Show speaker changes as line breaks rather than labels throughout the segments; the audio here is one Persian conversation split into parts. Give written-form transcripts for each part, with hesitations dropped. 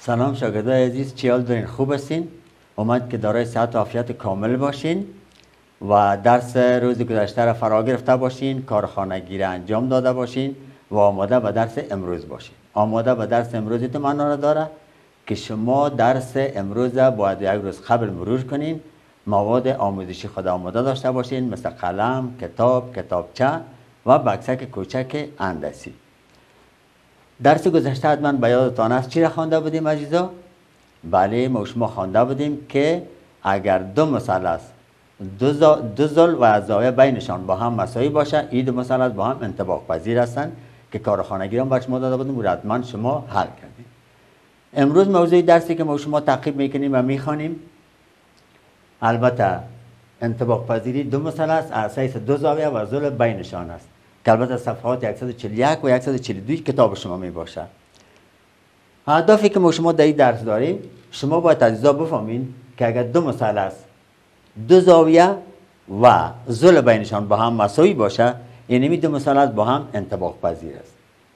سلام شاگردای عزیز، چی حال دارین؟ خوب هستین؟ امید که دارای صحت و عافیت کامل باشین و درس روز گذشته را فرا گرفته باشین، کارخانگی را انجام داده باشین و آماده به درس امروز باشین. آماده به درس امروز معنا را داره که شما درس امروز باید یک روز قبل مرور کنین، مواد آموزشی خود آماده داشته باشین، مثل قلم، کتاب، کتابچه و بکسک کوچک هندسی. درس گذشته حتما به یادتان است چی را خوانده بودیم عزیزا؟ بله، ما شما خوانده بودیم که اگر دو مثلث دو ضلع و زاویه بینشان با هم مساوی باشه، این دو مثلث با هم انطباق پذیر هستند که کارخانگی را برای شما داده بودیم و حتما شما حل کردیم. امروز موضوع درسی که ما شما تعقیب میکنیم و میخوانیم، البته انطباق پذیری دو مثلث از حیث دو زاویه و ضلع بینشان است که البته صفحات 141 و 142 کتاب شما می باشه. هدفی که ما شما در این درس داریم، شما باید عزیزا بفهمین که اگر دو مثلث دو زاویه و ضلع بینشان با هم مساوی باشه، یعنی دو مثلث با هم انطباق پذیر است.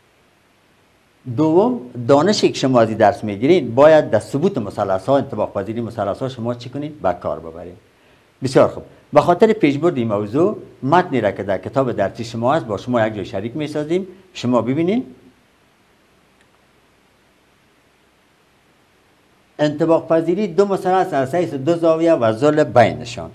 دوم، دانشی که شما از این درس میگیرین باید در ثبوت مثلث ها، انطباق پذیری مثلث ها شما چی کنین؟ به کار ببرین. بسیار خوب. به خاطر پیشبرد این موضوع، متنی را که در کتاب درسی شما است با شما یک جای شریک میسازیم. شما ببینین. انطباق پذیری دو مثلث از حیث دو زاویه و ضلع بینشان.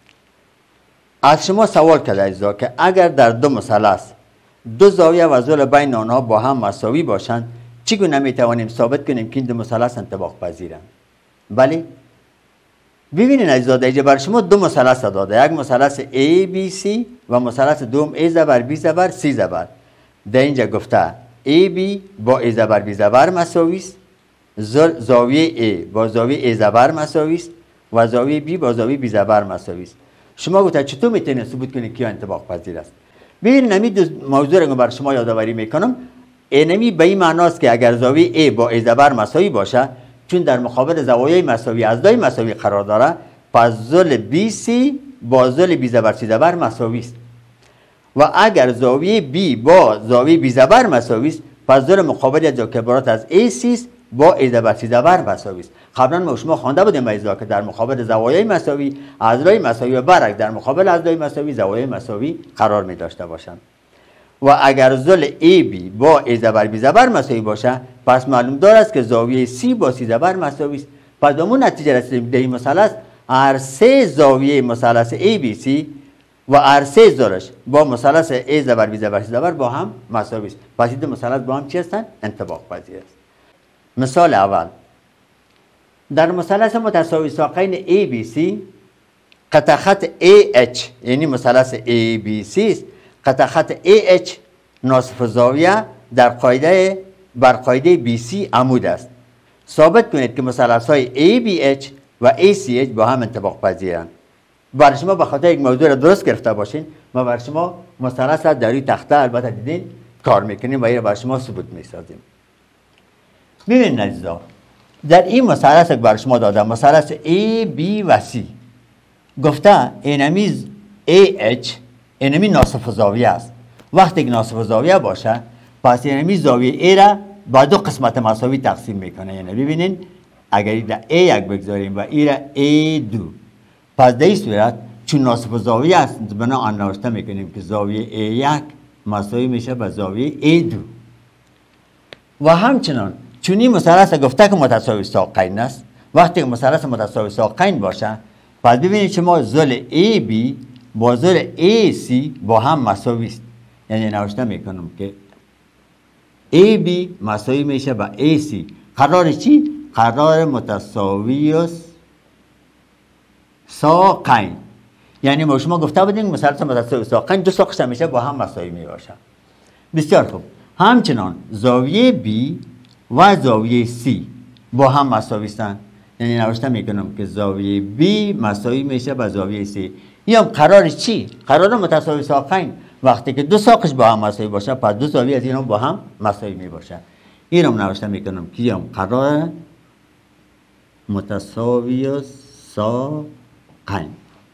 از شما سوال کرده عزیزا که اگر در دو مثلث دو زاویه و ضلع بین آنها با هم مساوی باشند، چگونه میتوانیم ثابت کنیم که این دو مثلث انطباق پذیرند؟ بله، ببینید عزیزا، اینجا برای شما دو مثلث داده، یک مثلث ABC و مثلث دوم A زبر B زبر C زبر. در اینجا گفته AB با A زبر B زبر مساوی است، زاویه A با زاویه A زبر مساوی است و زاویه B با زاویه B زبر مساوی است. شما گفته چطور میتونید ثبوت کنید که انطباق پذیر است؟ ببینید نمی دو موضوع رو برای شما یادآوری میکنم. اینمی به این معناست که اگر زاویه A با A زبر مساوی باشه، چون در مقابل زوایای مساوی اعضای مساوی قرار داره، پس ضلع BC با ضلع B زبر C زبر مساوی است. و اگر زاویه B با زاویه B زبر مساوی است، پس ضلع مقابل که عبارت از AC است با A زبر C زبر مساوی است. قبلا ما شما خوانده بودیم عزیزا که در مقابل زوایای مساوی اعضای مساوی و برعکس در مقابل اعضای مساوی زوایای مساوی قرار می داشته باشند. و اگر ضلع AB با A زبر B زبر مساوی باشه، پس معلوم دارد که زاویه C با C زبر مساوی است. پس به اون نتیجه رسیدیم در این مثلث هر سه زاویه مثلث ABC و هر سه ضلعش با مثلث A زبر B زبر C زبر با هم مساوی است. پس این دو مثلث با هم چی هستند؟ انطباق پذیر است. مثال اول، در مثلث متساوی ساقین ABC قطع خط AH، یعنی مثلث ABC است، قطع خط AH ناصف زاویه بر قاعده BC عمود است. ثابت کنید که مثلث های ABH و ACH با هم انطباق پذیرند. برای شما به خاطر یک موضوع را درست گرفته باشین، ما برای شما مثلث را در روی تخته البته دیدین کار میکنیم و این را برای شما ثبوت میسازیم. ببینید عزیزا، در این مثلث که برای شما دادم، مثلث AB و C، گفته اینمی AH اینمی ناصف زاویه است. وقتی که ناصف زاویه باشه، پس اینمی زاویه A را با دو قسمت مساوی تقسیم میکنه. یعنی ببینین اگر این را A1 بگذاریم و این را A2، پس در این صورت چون ناصف زاویه است، بنا آن نوشته میکنیم که زاویه A1 مساوی میشه با زاویه A2. و همچنان چون این مثلث گفته که متساوی ساقین است، وقتی که مثلث متساوی ساقین باشه، پس ببینید شما ضلع AB با ضلع AC با هم مساوی است. یعنی نوشته میکنم که AB مساوی میشه با AC. قرار چی؟ قرار متساوی ساقین. یعنی ما شما گفته بودیم مثلث متساوی ساقین دو ساقش میشه با هم مساوی میباشه. بسیار خوب. همچنان زاویه B و زاویه C با هم مساوی هستند. یعنی نوشته میکنم که زاویه B مساوی میشه با زاویه C. یا قرار چی؟ قرار متساوی ساقین. وقتی که دو ساقش با هم مساوی باشه، پس دو زاویه از اینا با هم مساوی می باشه. این رو نوشته میکنم که یا قرار متساوی ساقین.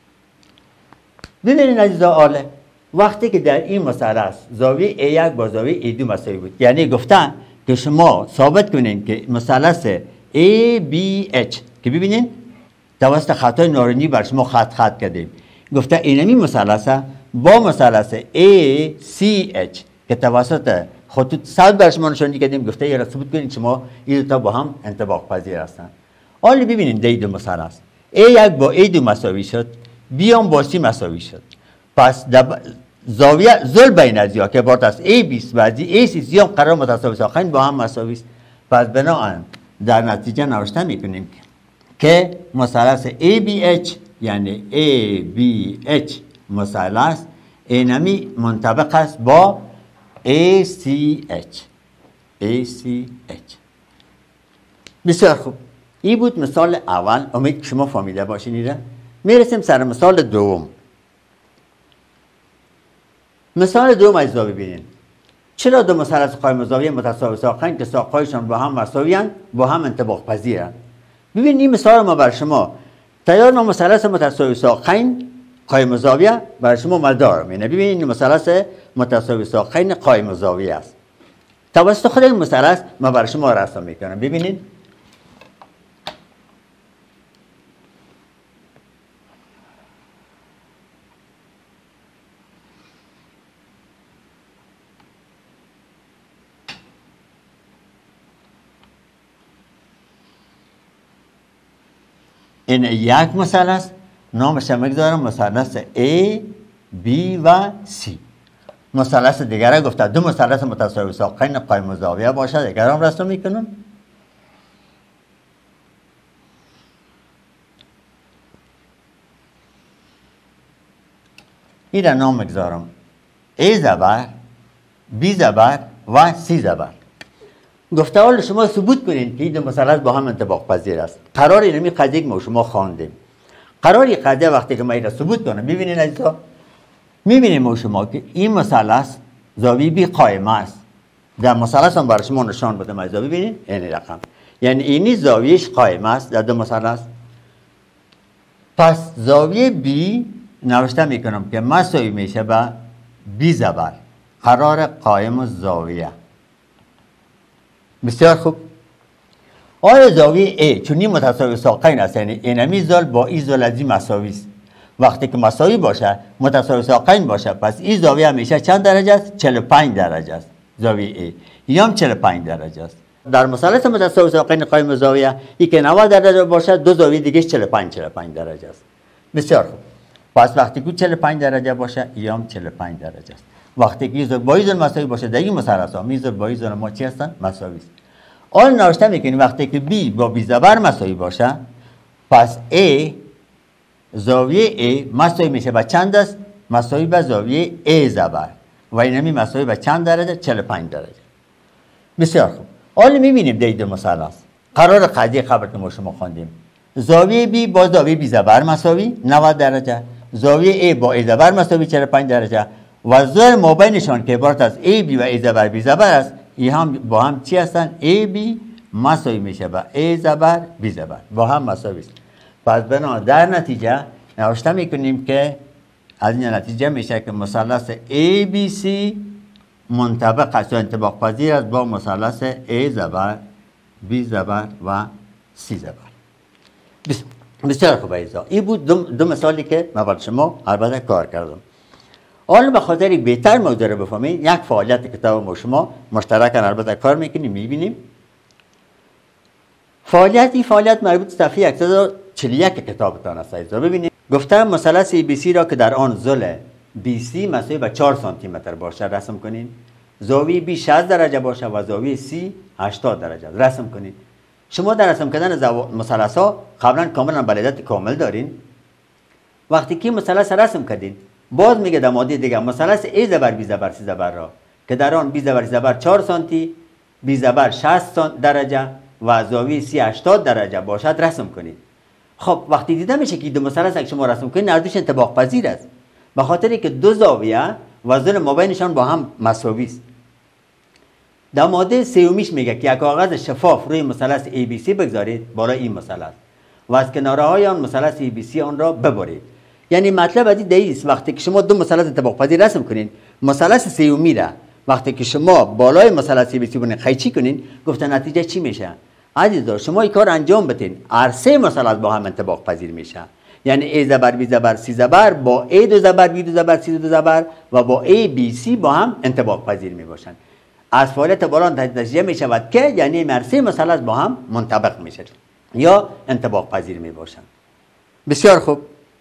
ببینید عزیزا عاله، وقتی که در این مثلث زاویه A1 با زاویه A2 مساوی بود، یعنی گفتن که شما ثابت کنین که مثلث ABH که ببینین توسط خطای نارنجی بر شما خط کردیم. گفته اینمی مثلثه با مثلث ACH که توسط خطوط سبز بر شما نشان کردیم. گفته یه را ثبوت کنید شما این دو تا با هم انطباق پذیر هستند. حالا ببینید دی دو مثلث A1 با A2 مساوی شد، B هم با C مساوی شد. پس زاویه زل بین از یا که عبارت از A20 و AC هم قرار متساوی ساختن با هم مساوی است. پس بنابراین در نتیجه نوشته میکنیم که مثلث ABH یعنی ABH مثلث اینمی منطبق است با ACH. بسیار خوب، این بود مثال اول. امید که شما فهمیده باشین. میرسیم سر مثال دوم. مثال دوم اجزا ببینین. چرا دو مثلث قائم زاویه متساوی ساقین که ساقهایشان با هم مساوی‌اند با هم انطباق پذیرند؟ ببین این مثال ما بر شما تیار ما مثلث متساوی ساقین قائم زاویه بر شما مدار می‌بینه. ببینید این مثلث متساوی ساقین قائم زاویه است. توسط خود این مثلث ما بر شما رسم میکنم. ببینید این یک مثلث نامش میگذارم مثلث A، B و C. مثلث دیگر گفته دو مثلث متساوی ساقین قائم زاویه باشه. دیگر هم رسم میکنم. این را نام میگذارم A زبر، B زبر و C زبر. گفته حال شما ثبوت کنید که این دو مثلث با هم انطباق پذیر است. قرار اینمی قضیه که ما شما خواندیم. قراری قضیه وقتی که ما این را ثبوت کنم. ببینید عزیزا، میبینیم ما شما که این مثلث زاویه بی قائمه است. در مثلث هم برای شما نشان بدم عزیزا. ببینید این رقم یعنی اینی زاویهش قائمه است در دو مثلث. پس زاویه بی نوشته میکنم که مساوی میشه به بی زبر قرار قائم الزاویه. بسیار خوب. آیا زاویه A چون این متساوی ساقین است یعنی اینمی زل با این زل از این مساوی است. وقتی که مساوی باشه متساوی ساقین باشه پس این زاویه همیشه چند درجه است؟ 45 درجه است. زاویه A این هم 45 درجه است. در مثلث متساوی ساقین قائم زاویه این که 90 درجه باشه دو زاویه دیگه 45 درجه است. بسیار خوب. پس وقتی که 45 درجه باشه این هم 45 درجه است. وقتی که زل با این زل مساوی باشه در این مثلث ها این زل با این زل ما چی هستن؟ مساوی است. آن نوشته میکنیم وقتی که B با B زبر مساوی باشه پس A زاویه A مساوی میشه با چند است؟ مساوی به زاویه A زبر و اینمی مساوی به چند درجه؟ 45 درجه. بسیار خوب. حالا میبینیم در دو مثلث قرار قضیه خبر که ما شما خواندیم. زاویه B با زاویه B زبر مساوی 90 درجه، زاویه A با A زبر مساوی 45 درجه و زاویه مابینشان که عبارت از AB و A زبر B زبر است این هم با هم چی هستن؟ AB مساوی میشه با A زبر B زبر با هم مساوی است. پس بنا در نتیجه نوشته میکنیم که از این نتیجه میشه که مثلث ABC منطبق است یا انطباق پذیر است با مثلث A زبر B زبر و C زبر. بسیار خوب عزیزان، این بود دو مثالی که من برای شما البته کار کردم. حالا به خاطر بهتر موضوع رو بفهمید یک فعالیت کتاب ما شما مشترکاً البته کار میکنیم میبینیم. فعالیت مربوط صفحه 141 کتابتان است. ببینید گفتم مثلث ABC را که در آن زل BC مساوی به 4 سانتی متر باشه رسم کنین. زاویه B 60 درجه باشه و زاویه C 80 درجه رسم کنین. شما در رسم کردن مثلث ها قبلا کاملا بلدیت کامل دارین. وقتی که مثلث رسم کردین باز میگه در ماده دیگه مثلث A زبر B زبر C زبر را که در آن B زبر C زبر 4 سانتی B زبر 60 درجه و زاویه C 80 درجه باشد رسم کنید. خب وقتی دیده میشه که دو مثلث که شما رسم کنید هر دوش انطباق پذیر است به خاطر که دو زاویه و زل مابینشان با هم مساوی است. در ماده سومیش میگه که یک کاغذ شفاف روی مثلث ABC بگذارید بالای این مثلث و از کناره های آن مثلث ABC آن را ببرید. یعنی مطلب از این است وقتی که شما دو مثلث انطباق پذیر رسم کنین مثلث سومی را وقتی که شما بالای مثلث ABC بونین قیچی کنین گفته نتیجه چی میشه؟ عزیزا شما این کار انجام بدین، هر سه مثلث با هم انطباق پذیر میشه. یعنی ای زبر بی زبر سی زبر با ای دو زبر بی دو زبر سی دو زبر و با ای بی سی با هم انطباق پذیر می باشند. از فعالیت بالا نتیجه می شود که یعنی هر سه مثلث با هم منطبق میشه یا انطباق پذیر می باشند. بسیار خوب.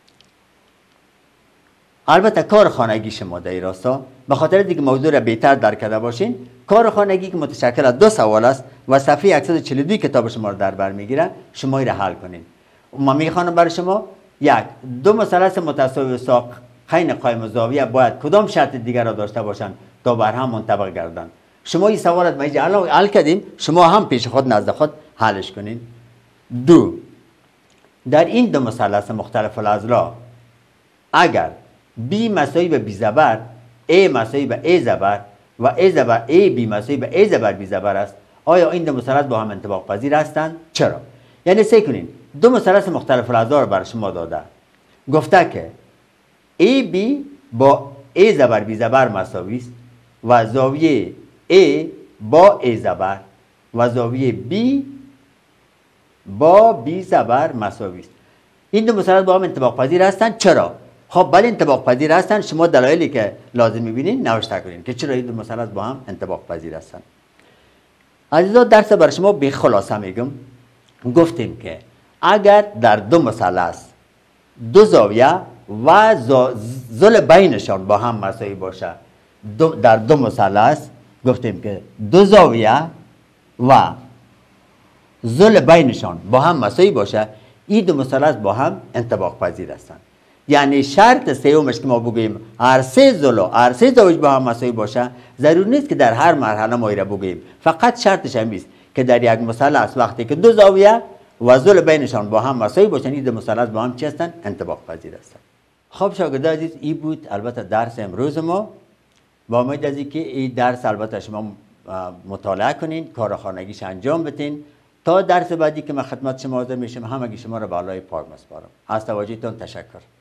البته کار خانگی شما در راستا به خاطر دیگه موضوع را بهتر درک کرده باشین، کار خانگی که متشکل از 2 سوال است و صفحه 142 کتاب شما را در بر میگیره، شما این را حل کنین. ما میخوانم برای شما. 1. دو مثلث متساوی ساقین قائم الزاویه باید کدام شرط دیگر را داشته باشند تا بر هم منطبق گردند؟ شما این سوالات ما اینجا حل کردیم، شما هم پیش خود نزد خود حلش کنین. 2. در این دو مثلث مختلف الاضلاع اگر B مساوی به B زبر، A مساوی به A زبر و A زبر A B مساوی به A زبر B زبر است، آیا این دو مثلث با هم انطباق پذیر هستند؟ چرا؟ یعنی سعی کنین دو مثلث مختلف الاضلاع رو بر شما داده، گفته که AB با A زبر B زبر مساوی است و زاویه A با A زبر و زاویه B با B زبر مساوی است. این دو مثلث با هم انطباق پذیر هستند. چرا؟ خب بله انطباق پذیر هستند. شما دلایلی که لازم می‌بینید نوشته کنین که چرا این دو مثلث با هم انطباق پذیر هستند. عزیزان درس بر شما به خلاصه میگم. گفتیم که اگر در دو مثلث دو زاویه و ضلع بینشان با هم مساوی باشه، در دو مثلث گفتیم که دو زاویه و ضلع بینشان با هم مساوی باشه، این دو مثلث با هم انطباق پذیر هستند. یعنی شرط سومش که ما بگوییم هر سه ضلع هر سه زاویه با هم مساوی باشه، ضرور نیست که در هر مرحله ما را بگوییم. فقط شرطش همین است که در یک مثلث وقتی که دو زاویه و ضلع بینشان با هم مساوی باشن، این دو مثلث با هم چی هستند؟ انطباق پذیر هستند. خب شاگردان عزیز، این بود البته درس امروز ما. با امید از اینکه این درس البته شما مطالعه کنین، کار خانگیش انجام بدین تا درس بعدی که من خدمت شما حاضر میشم همگی شما را به بالای پای میسپارم. از توجهتان تشکر.